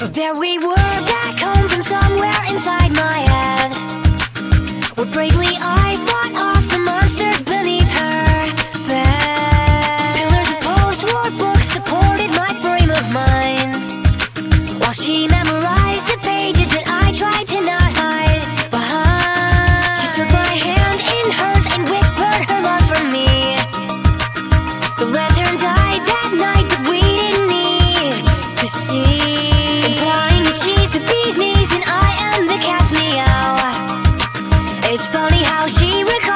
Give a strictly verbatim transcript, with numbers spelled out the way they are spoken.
So there we were, back home from somewhere inside my head, where bravely I fought off the monsters beneath her bed. Pillars of post-war books supported my frame of mind, while she memorized the pages that I tried to not hide behind. She took my hand in hers and whispered her love for me. The lantern died that night, but we didn't need to see. Implying that she's the bee's knees and I am the cat's meow. It's funny how she recalls